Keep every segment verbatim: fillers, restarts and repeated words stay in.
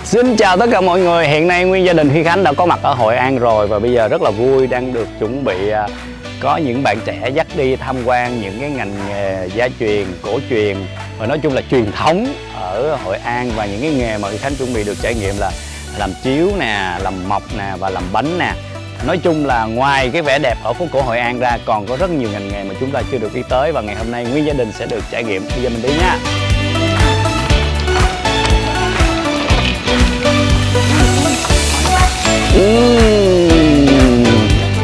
Xin chào tất cả mọi người. Hiện nay nguyên gia đình Huy Khánh đã có mặt ở Hội An rồi. Và bây giờ rất là vui đang được chuẩn bị có những bạn trẻ dắt đi tham quan những cái ngành nghề gia truyền, cổ truyền và nói chung là truyền thống ở Hội An. Và những cái nghề mà Huy Khánh chuẩn bị được trải nghiệm là làm chiếu nè, làm mộc nè và làm bánh nè. Nói chung là ngoài cái vẻ đẹp ở phố cổ Hội An ra còn có rất nhiều ngành nghề mà chúng ta chưa được biết tới. Và ngày hôm nay nguyên gia đình sẽ được trải nghiệm. Bây giờ mình đi nha. Uhm.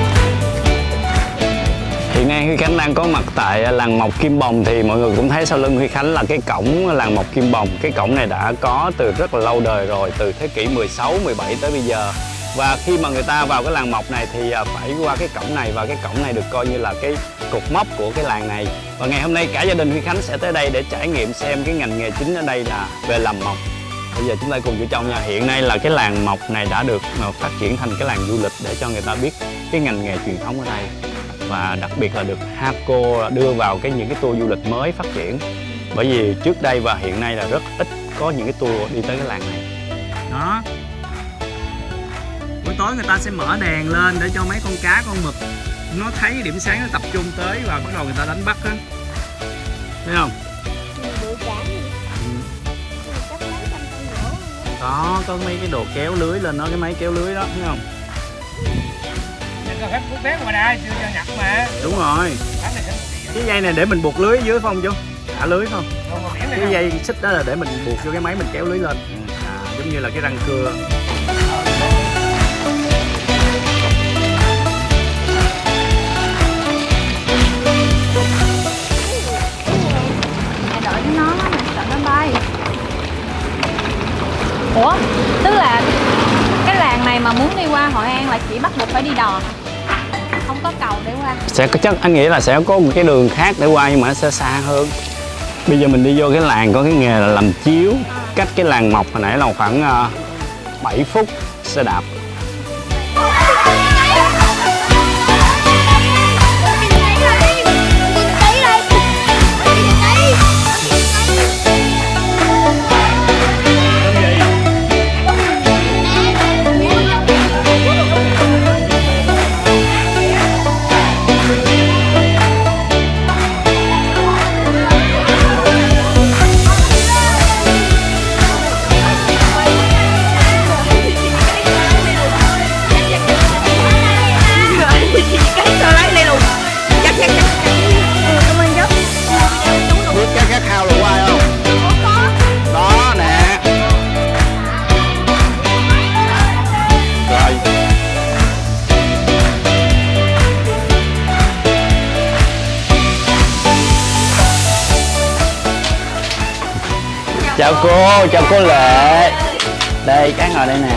Hiện nay Huy Khánh đang có mặt tại làng mộc Kim Bồng. Thì mọi người cũng thấy sau lưng Huy Khánh là cái cổng làng mộc Kim Bồng. Cái cổng này đã có từ rất là lâu đời rồi, từ thế kỷ mười sáu, mười bảy tới bây giờ. Và khi mà người ta vào cái làng mộc này thì phải qua cái cổng này. Và cái cổng này được coi như là cái cột mốc của cái làng này. Và ngày hôm nay cả gia đình Huy Khánh sẽ tới đây để trải nghiệm xem cái ngành nghề chính ở đây là về làm mộc. Bây giờ chúng ta cùng vô trong nha. Hiện nay là cái làng mộc này đã được phát triển thành cái làng du lịch để cho người ta biết cái ngành nghề truyền thống ở đây. Và đặc biệt là được HACO đưa vào cái những cái tour du lịch mới phát triển. Bởi vì trước đây và hiện nay là rất ít có những cái tour đi tới cái làng này. Đó. Buổi tối người ta sẽ mở đèn lên để cho mấy con cá, con mực nó thấy điểm sáng, nó tập trung tới và bắt đầu người ta đánh bắt á. Thấy không? Đó, có mấy cái đồ kéo lưới lên đó, cái máy kéo lưới đó, thấy không? Phép quốc tế mà đây, chưa cho nhập mà. Đúng rồi. Cái dây này để mình buộc lưới dưới phải không chú? Thả lưới phải không? Cái dây xích đó là để mình buộc vô cái máy mình kéo lưới lên. À, giống như là cái răng cưa. Đợi cho nó, sợ nó bay. Ủa, tức là cái làng này mà muốn đi qua Hội An là chỉ bắt buộc phải đi đò, không có cầu để qua. Sẽ có chắc anh nghĩ là sẽ có một cái đường khác để qua nhưng mà nó sẽ xa hơn. Bây giờ mình đi vô cái làng có cái nghề là làm chiếu. Cách cái làng mộc hồi nãy là khoảng uh, bảy phút xe đạp. Chào cô, chào cô Lệ. Đây, cái ngồi đây nè.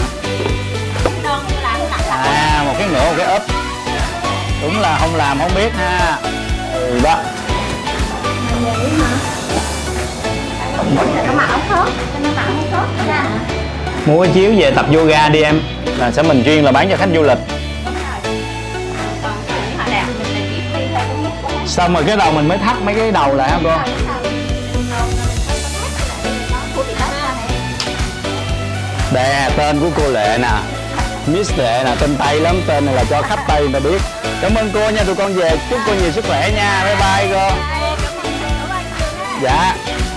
À, một cái ngựa, một cái úp. Đúng là không làm không biết ha. Ừ đó. Mua cái chiếu về tập yoga đi em. Là sẽ mình chuyên là bán cho khách du lịch. Xong rồi cái đầu mình mới thắt mấy cái đầu lại hả cô? Đây là tên của cô Lệ nè, Miss Lệ nè, tên Tây lắm, tên này là cho khách Tây người ta biết. Cảm ơn cô nha, tụi con về, chúc cô nhiều sức khỏe nha, bye bye cô. Dạ.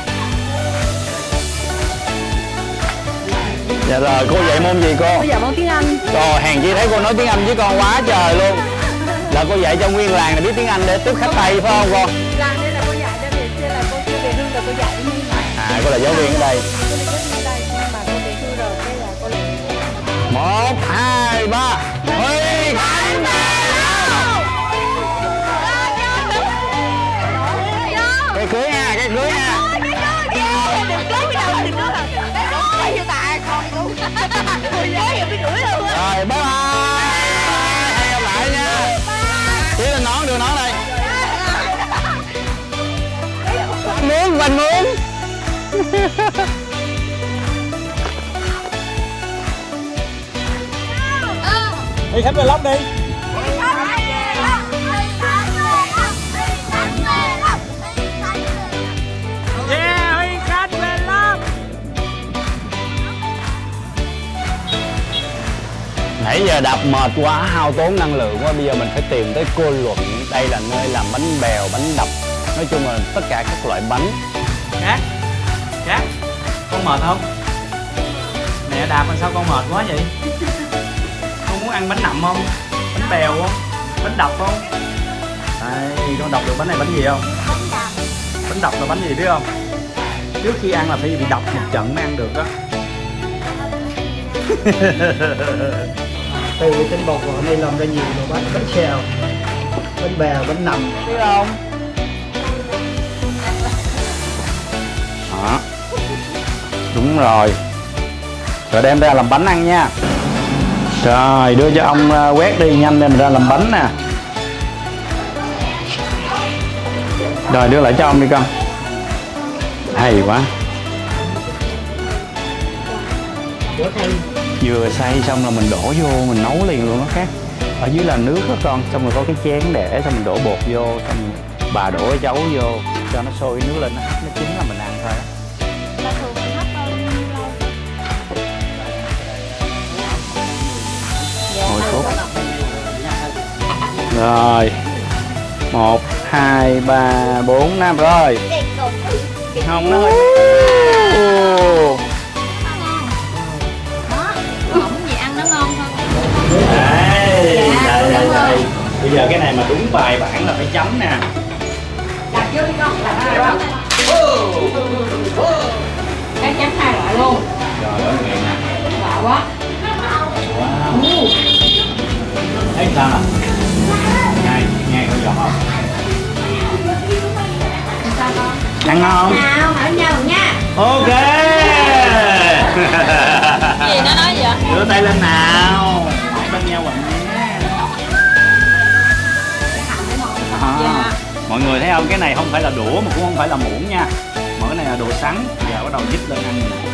Dạ rồi, cô dạy môn gì cô? Cô dạy môn tiếng Anh. Rồi, hàng chi thấy cô nói tiếng Anh với con quá trời luôn. Là cô dạy cho nguyên làng này biết tiếng Anh để tiếp khách Tây phải không con? Làng đây là cô dạy cho việc kia là cô chưa về hưu rồi cô dạy cho mình. À, cô là giáo viên ở đây. Một, hai, ba. Huy Khánh cái cưới ha, cái cưới ha. Rồi, bye bye. Hẹn gặp lại nha. Tí lên nón, đưa nón đây. Bánh muốn, bánh muốn. Đi khách vlog đi. Yeah, Huy Khánh vlog. Nãy giờ đạp mệt quá, hao tốn năng lượng quá, bây giờ mình phải tìm tới Cô Luận. Đây là nơi làm bánh bèo, bánh đập, nói chung là tất cả các loại bánh. Cát, Cát, con mệt không? Mẹ đạp mà sao con mệt quá vậy? Con muốn ăn bánh nậm không? Bánh bèo không? Bánh đập không? Đây, con đọc được bánh này bánh gì không? Bánh đập. Bánh đập là bánh gì biết không? Trước khi ăn là phải bị đập một trận mới ăn được đó. Từ tinh bột vào đây làm ra nhiều đồ bánh, bánh xèo, bánh bèo, bánh nằm, Biết không? Đó. Đúng rồi. Rồi đem ra làm bánh ăn nha. Rồi đưa cho ông quét đi, nhanh đem ra làm bánh nè. Rồi đưa lại cho ông đi con. Hay quá. Vừa xay xong là mình đổ vô, mình nấu liền luôn đó Cát. Ở dưới là nước đó con, xong rồi có cái chén để, xong mình đổ bột vô, xong bà đổ cái chấu vô cho nó sôi nước lên, nó hấp nó chín là mình ăn thôi đó. Là thường mình hấp bao nhiêu lâu? mười phút. Rồi một, hai, ba, bốn, năm rồi. Không nó hơi Không gì ăn nó ngon hơn. đây, Dạ, đây, đây, đúng đây. rồi. Bây giờ cái này mà đúng bài bản là phải chấm nè. Đặt vô đi con, đặt hai ba. Cái chấm hai loại luôn. Rồi đó miệng nè. Lạ quá. Wow. Thấy sao nè? Nhai, nhai có giọt không? Sao con? Ăn ngon không? Nào, hỏi nhau nha. Ok. Gì nó nói vậy? Đưa tay lên nào. Hai bên nhau bằng nhé. À, mọi người thấy không? Cái này không phải là đũa mà cũng không phải là muỗng nha. Mà cái này là đồ sắn. Giờ bắt đầu dít lên ăn nè.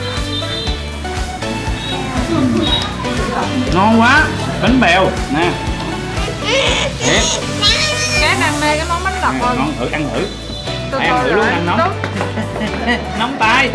Ngon quá. Bánh bèo nè. Thiệt. Cát ăn mê cái món bánh đập rồi. Ngon, thử ăn thử. Từ Ai ăn từ thử luôn, lại. ăn nóng. Đúng. Nóng tay.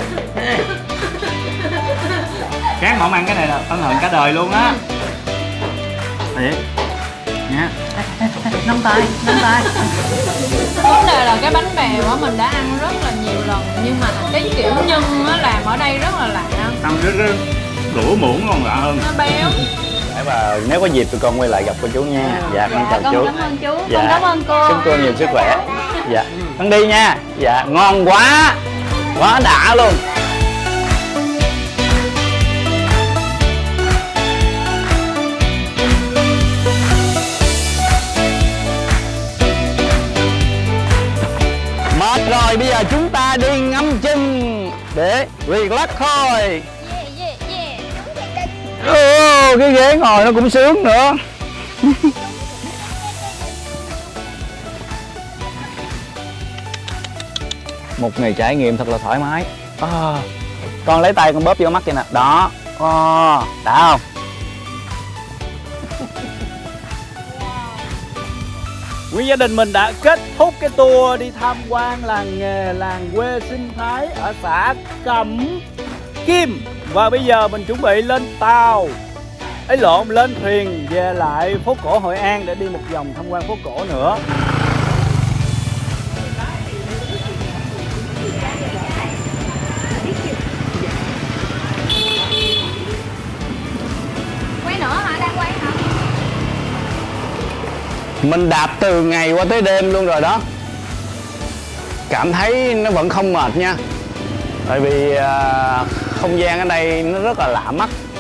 Cát mà không ăn cái này là ân hận cả đời luôn á. Thiệt nha. nắm tay, nắm tay. Vấn đề là cái bánh bèo á mình đã ăn rất là nhiều lần, nhưng mà cái kiểu nhân á làm ở đây rất là lạ. Ăn cái, cái đũa muỗng ngon lạ hơn. Nó béo. Và nếu có dịp tụi con quay lại gặp cô chú nha. Dạ, con Dạ, chào con chú. cảm ơn chú. Dạ. Con cảm ơn cô. Chúc cô nhiều sức khỏe. Dạ. Con đi nha. Dạ, ngon quá. Quá đã luôn. Mệt rồi, bây giờ chúng ta đi ngâm chân để relax thôi. Yeah, yeah, yeah. Ồ, cái ghế ngồi nó cũng sướng nữa. Một ngày trải nghiệm thật là thoải mái. À, con lấy tay con bóp vô mắt vậy nè. Đó. À, đã không? Nguyên gia đình mình đã kết thúc cái tour đi tham quan làng nghề, làng quê sinh thái ở xã Cẩm Kim. Và bây giờ mình chuẩn bị lên tàu, ấy lộn, lên thuyền về lại phố cổ Hội An để đi một vòng tham quan phố cổ nữa. Quay nữa hả? Đang quay hả? Mình đạp từ ngày qua tới đêm luôn rồi đó. Cảm thấy nó vẫn không mệt nha. Tại vì à, không gian ở đây nó rất là lạ mắt.